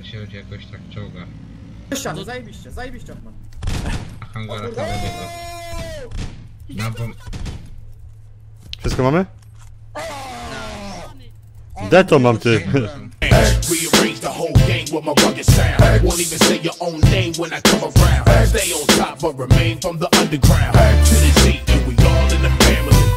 się będzie jakoś tak czołga. Ściany, zajebiście, zajebiście Ochman. A hangara całego. Na bom... Wszystko mamy? Deto mam ty. Rearrange the whole game with my rugged sound. Won't even say your own name when I come around. Stay on top but remain from the underground. To the Z and we all in the family.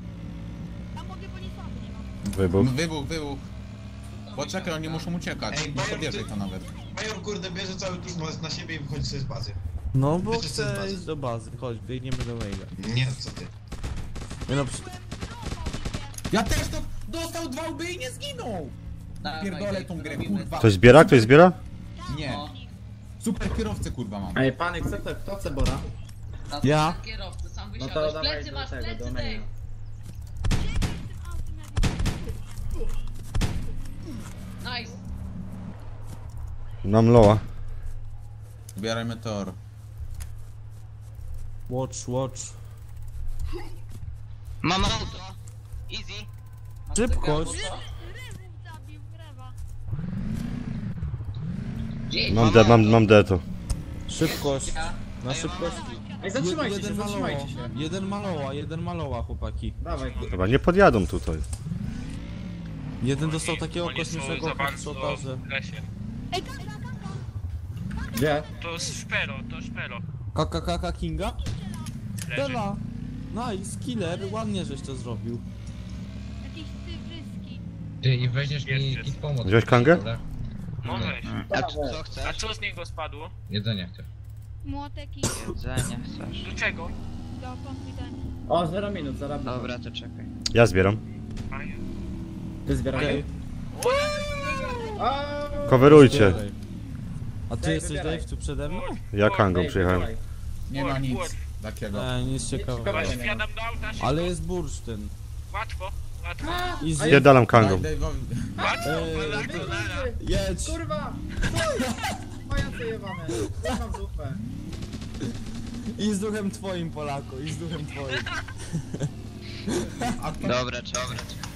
Wybuch. Wybuch. Poczekaj, oni muszą uciekać. Ej, Nie podjeżdżaj to nawet. Major kurde bierze cały turbo na siebie i wychodzi sobie z bazy. No bo Wiecie, co jest chcę baza? iść do bazy, chodź, biegniemy do maila. Nie, co ty. Nie no, Ja też to dostał 2 łby i nie zginął! Pierdolę tą grę, kurwa. Ktoś zbiera? Ktoś zbiera? Nie. Super kierowcę kurwa mam. Ej, pany, kto chce Bora? ja? Kierowcy, sam No wysiadłeś. to dawaj Plecy do masz, tego, plecy do maila. Nice. Mam loa. Zbieraj meteor. Watch. Mam auto. Easy. Szybkość. Mam deto. Szybkość. Na szybkości. Ej, zatrzymajcie się, zatrzymajcie się. Jeden maloła, chłopaki. Dawaj. Chyba nie podjadą tutaj. Jeden dostał takiego kosmicznego headshota, że... Gdzie? To szpero. KKKK Kinga? Bela! Nice, killer, ładnie żeś to zrobił. Jakieś cyfryski. Ty i weźmiesz mi kit pomoc. Wziąłeś kangę? Dobra? Możesz. A co chcesz? A co z niego spadło? Jedzenie chcę. Młotek i Jedzenie chcesz. Do czego? do konfidenta. O, 0 minut, zaraz. Dobra, to czekaj. Ja zbieram. Ty zbieraj. Okej. Coverujcie. A ty Daj, jesteś wybieraj. Dave tu przede mną? Ja kangą przyjechałem. Nie ma nic takiego. Nic ciekawego. Ciekawe. Wsiadam do auta, szybko. Ale jest bursztyn. Łatwo. I Spierdalam kangą. Daj Dave'owi. jedź! Kurwa! Majace jebane. Ja mam zupę. I z duchem twoim, Polaku, i z duchem twoim. A to... Dobra, czekaj.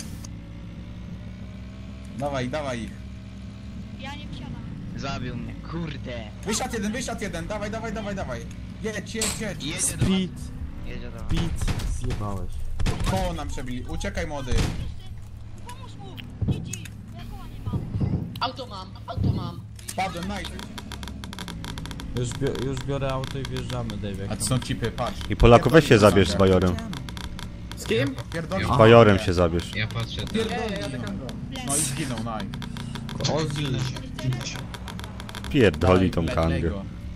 Dawaj ich. Ja nie wsiadam. Zabił mnie, kurde. Wysiadł jeden, dawaj. Jedź. Jedzie do was. Speed, Jedzie do was. Speed, zjebałeś. Koło nam przebili, uciekaj młody. Pomóż mu! Idź! Ja koła nie mam. Auto mam. Spadłem, nice. Już biorę auto i wjeżdżamy, Dave. A to są cipy, patrz. I Polaków weź się zabierz z Bajorem. Z kim? Pierdolę. Z Bajorem się zabierz. Ja patrzę tam. Ej, ja tak kangą. No i zginął, nice. Ozzy. Pierdoli tą kangę.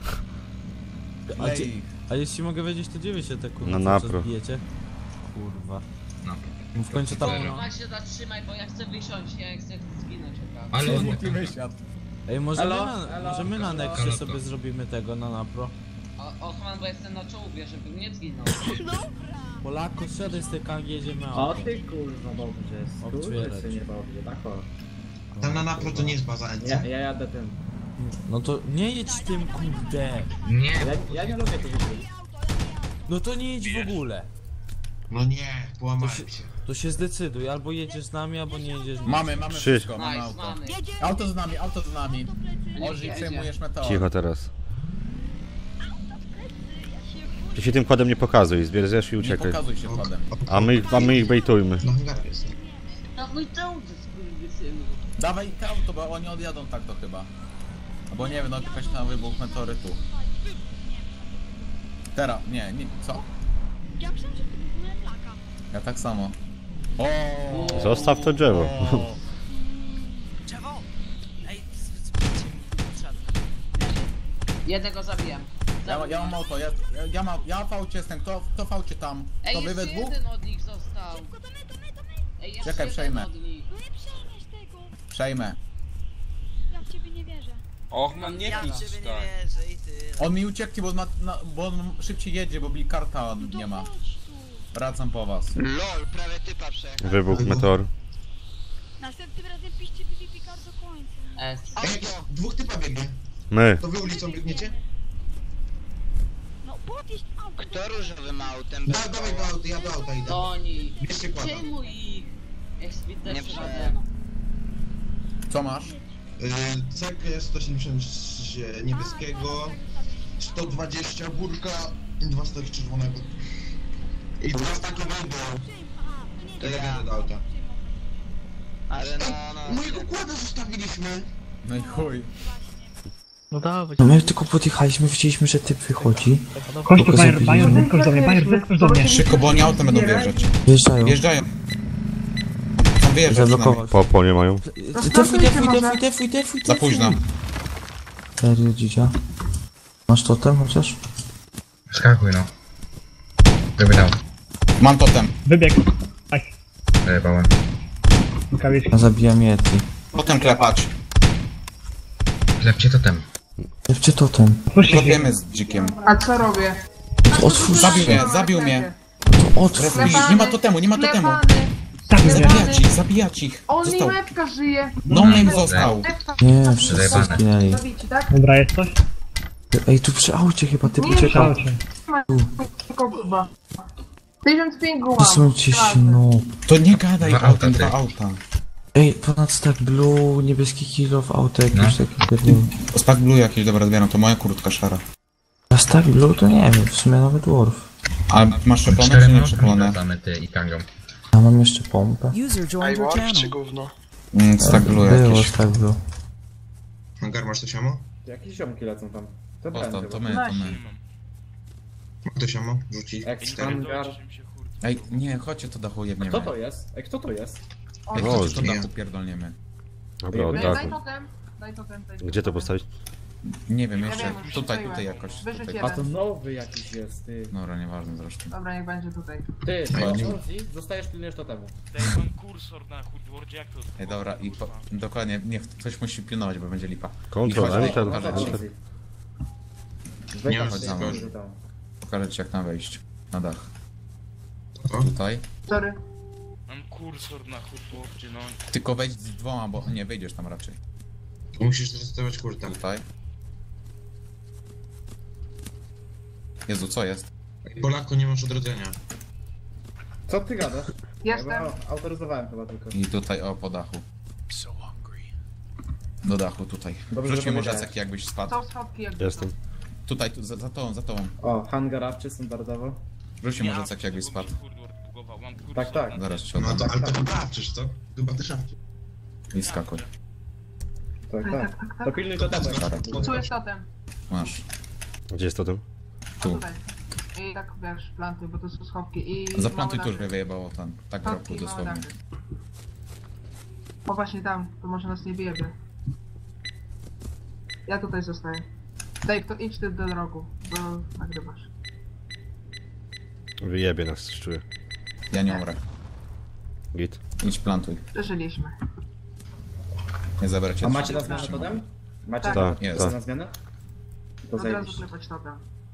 A, a jeśli mogę wiedzieć, to dziewię się te kurwa, No co napro. bijecie? Kurwa. No. W końcu tam... Kurwa się zatrzymaj, bo ja chcę wysiąść, ja chcę zginąć od razu. Ale Smutny wysiadł. Ej, może Elo, my na, elo, może my na elo. Nexie Elo, sobie to. zrobimy tego na napro. Ochman, bo jestem na czołubie, żebym nie zginął. Polaku, siadaj z tej kangi, jedziemy O autem. ty kurwa, dobrze. Otwierać. Skurwy nie dobrze, tak o. Tam na napro to nie jest baza NC. Ja jadę tym. No to nie jedź tym, kurde. nie. Ja nie lubię tych ludzi. No to nie jedź w ogóle. No nie, połamałem się. To się zdecyduj, albo jedziesz z nami, albo nie jedziesz z nami. Mamy Trzy. wszystko, mamy Nice, auto. mamy. Auto z nami. Oży, przejmujesz meteor. Cicho teraz. Ty się tym kładem nie pokazuj, zbierzesz i Nie uciekaj. pokazuj się wchodem. A my ich bejtujmy. No hangar jest. Na mój czołg, skurwysynu. Dawaj te auto, bo oni odjadą tak to chyba. Albo nie wiem, no jakaś tam wybuch meteorytu. Teraz, nie, co? Ja myślałem, że to w ogóle laka. Ja tak samo. O. Zostaw to drzewo. O. Drzewo! Ej, Jednego zabiłem. Ja mam auto, ja w aucie jestem, kto w aucie tam? Ej, To wy jeszcze we dwóch? jeden od nich został. Szybko, to my. Ej, jeszcze Czekaj, jeden przejmę. od nich. No nie przejmiesz tego. Przejmę. Ja w ciebie nie wierzę. Och, mam nie ja pić w ciebie nie tak. wierzę i ty. On mi ucieknie, bo on szybciej jedzie, bo karta No to nie ma. chodź tu. Wracam po was. LOL, prawie typa przejechał. Wybuch meteor. Następnym razem piszcie PvP card do końca. S. Ej, jakiś dwóch typa biegnie. My. To wy ulicą biegniecie? No podjeźdź auto. Kto różowym autem? Dawaj do auta, ja do auta idę. To oni. Bierzcie kłada. Przejmuj ich. Jak speed Nie też przejmę. radę. Co masz? Cekę 170 niebieskiego, 120 burka i 2 staki czerwonego. I 2 staki węgla. Legendę do auta. Ale Mojego kłada zostawiliśmy! No i chuj. No my tylko podjechaliśmy, widzieliśmy, że typ wychodzi. Chodź tu, Bajer, wyskocz do mnie, Bajer, wyskocz do mnie. Szybko, bo oni autem będą wjeżdżać. Wjeżdżają. Wjeżdżają. Tam wyjeżdżać Zablokować. Po nie mają. Defuj. Za późno. Serio, dzidzia. Masz totem chociaż? Skakuj no. Żeby dał. Mam totem. Wybieg. Zajebałem. Ja zabijam Yeti. Potem klepacz. Lepcie totem. Lepcie totem. Klepiemy z dzikiem. A co robię? To otwórz. Zabił mnie. To otwórz. Nie ma totemu, nie ma totemu. Zabijać ich. On Został. Metka żyje. No name został. Nie, wszyscy Zajebane. zginęli. Zabici, tak? Dobra, jest coś? Ej, tu przy aucie chyba typ Nie, uciekał. Tylko chyba. 1000 pingu mam. Przesuńcie się, no. To nie gadaj Dwa autem, auta, dwa ty. auta. Ej, ponad stack blue, niebieski kill w auto jakieś No. takie. Spark Blue jakieś, dobra, zbieram, to moja kurtka szara. A stack blue to nie wiem, w sumie nawet dwarf. A masz szczeplone 4 czy nie mamy szczeplone? mamy ty i kangą. Ja mam jeszcze pompę. Spark Blue Było jakieś. stack blue. Hangar, masz to siamo? Jakieś ziomki lecą tam. To my. Mam to siamo? Rzuci. Hangar. Ej, nie, chodźcie to dachu jebniemy. Kto to jest? Ej, kto to jest? Ej, chodźcie to dachu pierdolniemy. Dobra, od Daj dachu. totem. Daj totem. Gdzie to postawić? Nie wiem, Ja jeszcze wiem, już tutaj strzeliłem. jakoś. Wyrzuć Tutaj. jeden. A to nowy jakiś jest, ty. Dobra, nieważne zresztą. Dobra, niech będzie tutaj. Ty, Chodź. zostajesz pilnujesz to temu. Daj mam kursor na Hurdwordzie, jak to Ej, dobra, i dokładnie, niech ktoś musi pilnować, bo będzie lipa. Kontrol, I chodź, enter. Nie mam chodź za mną. Pokażę ci jak na wejść. Na dach. O. Tutaj. Sorry. mam kursor na Hurdwordzie, no. Tylko wejdź z dwoma, bo nie wyjdziesz tam raczej. Musisz zresetować kurtę. Tutaj. Jezu, co jest? Polaku, nie masz odrodzenia. Co ty gadasz? Jestem. Autoryzowałem chyba tylko. I tutaj, o, po dachu. Do dachu, tutaj. Dobrze, Rzuć że mi może powiedziałeś. jakbyś spadł. Są schodki jakby. Jestem. Tutaj, tu, za tobą. O, hangarawczy standardowo. Rzuć mi może jakbyś spadł. Hurdword bugował, mam kursor. Tak, tak. Zaraz ci No oddam. to, ale to chyba przecież co? Chyba też szafcie. I skakuj. Tak. To pilnuj to temu. Tu jest totem. Masz. Gdzie jest totem? Tu. Tutaj. I tak wiesz, planty, bo to są schowki i... Zaplantuj małe tu, żeby dachy. wyjebało tam. Tak w Schowki roku i małe dosłownie. dachy. O właśnie tam, to może nas nie wyjebie. Ja tutaj zostaję. Dave, to idź ty do rogu, bo nagrywasz. Wyjebie nas, czuję. Ja nie umrę. Git. Idź plantuj. Przeżyliśmy. Nie zabrać A macie na zmianę totem? Macie Tak, jest. tak. na zmianę? To Od razu zajebiście. klepać totem.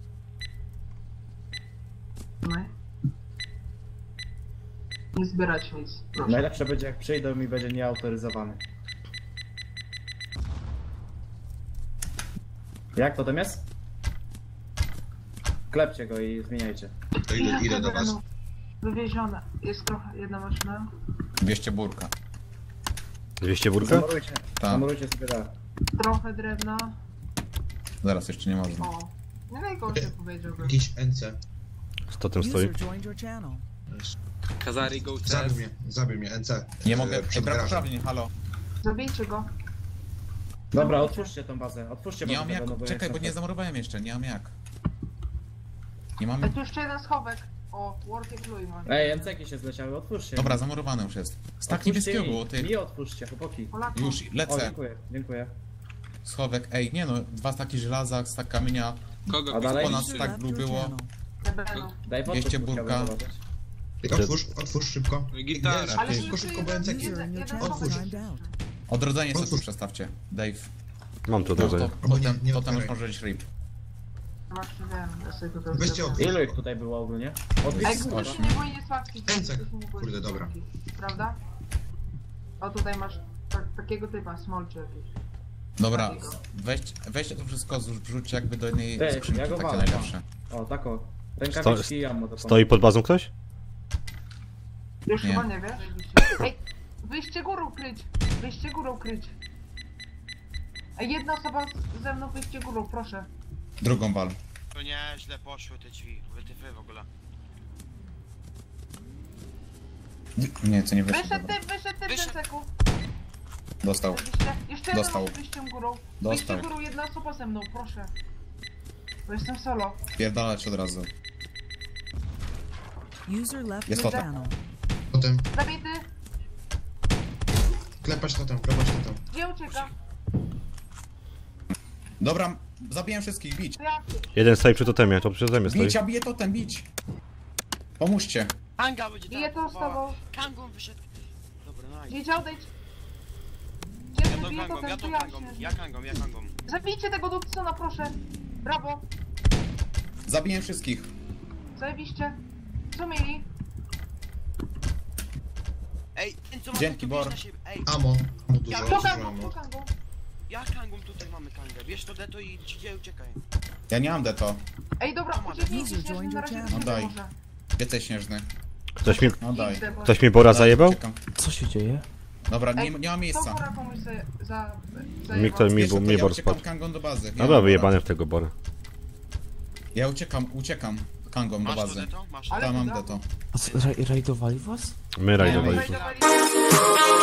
No i? Nie zbierać nic. Proszę. Najlepsze będzie jak przyjdą i będzie nieautoryzowany. Jak totem jest? Klepcie go i zmieniajcie. To idę do was. Wywiezione. Jest trochę, jedna maszyna. 200 burka. 200 burka? Zamurujcie. Tak. Zamurujcie sobie tak. Trochę drewna. Zaraz, jeszcze nie można. O. Nie najgorsze powiedziałbym. Jakiś NC. Z totem stoi. Kazari go Zabił mnie, NC. Nie mogę. Ej, Przed brak garażem. uprawnień, halo. Zabijcie go. Dobra, otwórzcie tą bazę. Otwórzcie Nie bazę. mam jak. no bo Czekaj, bo jest nie zamurowałem jeszcze, nie mam jak. Nie mam. Ej, tu jeszcze jeden schowek. O, Workie Clue mam. Ej, MCki się zleciały, otwórzcie. Dobra, zamurowany już jest. Stak Otwórzcie niebieskiego mi. było, ty. Mi otwórzcie, chłopaki. Polaku. Już, O, lecę. dziękuję, dziękuję. Schowek, ej, nie no, 2 staki żelaza, stak kamienia, A dalej? ponad stak blue było. Debelu. Daj 200 burka. Otwórz szybko. Gitara. Ale Szybko, bo NC. jeden Otwórz. schowek. Odrodzenie sobie tu Otwórz. przestawcie. Dave. Mam to No, odrodzenie. to potem nie już otwieraj. może iść rip. Właśnie wiem, ja sobie to Weźcie zrobię. otwórz. Ilu ich tutaj było ogólnie? Ej, ktoś się nie boi niesławki. Ręce. Kurde, dobra. Prawda? O, tutaj masz takiego typa, smolczy jakiś. Dobra, weźcie to wszystko, wrzućcie jakby do jednej Ty, skrzynki, ja go takie walę, najlepsze. O, tako. Rękawiczki i ammo do Stoi pod bazą ktoś? Już Nie. chyba nie wiesz? Ej, wyjście górą kryć! Wyjście górą kryć! Ej, jedna osoba ze mną wyjście górą, proszę. Drugą wal. To nie, źle poszły te drzwi. Wytyfy w ogóle. Nie, co nie wyszło. Wyszedł typ, Denseku. Dostał. Jeszcze Dostał. jeden wyjściem górą. Dostał. Wyjście górą, jedna osoba ze mną, proszę. Bo jestem solo. Pierdalać od razu. Jest to totem. Totem. Zabity. Klepać totem, klepać totem. Gdzie ucieka? Dobra, zabiję wszystkich, bić. To ja. Jeden stoi przy totemie, to przy totemie stoi. Bić, ja biję totem, bić. Pomóżcie. Kanga będzie Biję to z tobą. Kangą wyszedł. Dobra, nice. Wiedział, odejdź. Ja Gdzie tą bije kangą, totem, ja to tą ja kangą, się. ja kangą. Zabijcie tego Dudcona, proszę. Brawo. Zabiję wszystkich. Zajebiście. Co mieli? Ej, ten co ma Dzięki, tu Bor. na siebie. Ej, Amo. Ja Dużo, Kangą. ja kangą tutaj mamy kangę. Bierz to deto i gdzie uciekaj. Ja nie mam deto. Ej, dobra, ucieknijcie śnieżny, na razie No nie daj. może. Więcej śnieżny. Ktoś No daj. mi Bora Daj, zajebał? uciekam. Co się dzieje? Dobra, Ej, nie ma To miejsca. pora komuś Mi ktoś Wiesz, to mnie ja Bor uciekam spadł. kangą do bazy. Dobra, wyjebane w tego Bora. Ja uciekam kangą do Masz to bazy. deto? Masz Ale Tam mam dobra. deto. A co, rajdowali was? My rajdowaliśmy. Rajdowali.